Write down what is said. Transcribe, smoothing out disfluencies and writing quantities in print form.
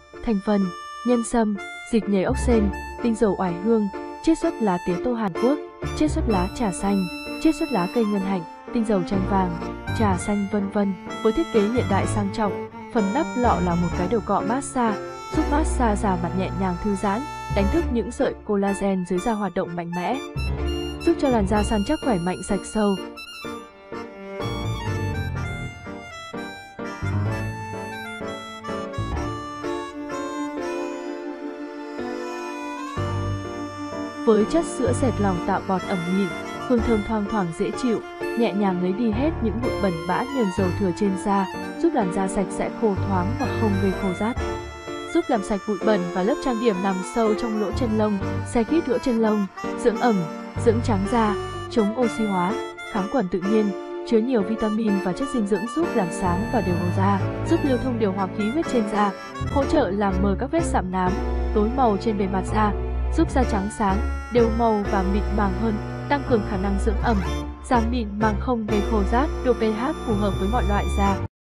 Thành phần: nhân sâm, dịch nhầy ốc sên, tinh dầu oải hương, chiết xuất lá tía tô Hàn Quốc, chiết xuất lá trà xanh, chiết xuất lá cây ngân hạnh, tinh dầu chanh vàng, trà xanh vân vân. Với thiết kế hiện đại sang trọng, phần nắp lọ là một cái đầu cọ massage, giúp massage da mặt nhẹ nhàng thư giãn, đánh thức những sợi collagen dưới da hoạt động mạnh mẽ, giúp cho làn da săn chắc khỏe mạnh sạch sâu. Với chất sữa dệt lòng tạo bọt ẩm mịn, hương thơm thoang thoảng dễ chịu, nhẹ nhàng lấy đi hết những bụi bẩn bã nhờn dầu thừa trên da, giúp làn da sạch sẽ khô thoáng và không gây khô rát. Giúp làm sạch bụi bẩn và lớp trang điểm nằm sâu trong lỗ chân lông, xe khít lỗ chân lông, dưỡng ẩm, dưỡng trắng da, chống oxy hóa, kháng khuẩn tự nhiên, chứa nhiều vitamin và chất dinh dưỡng giúp làm sáng và đều màu da, giúp lưu thông điều hòa khí huyết trên da, hỗ trợ làm mờ các vết sạm nám, tối màu trên bề mặt da, giúp da trắng sáng, đều màu và mịn màng hơn, tăng cường khả năng dưỡng ẩm, giảm mịn màng không gây khô rát, độ pH phù hợp với mọi loại da.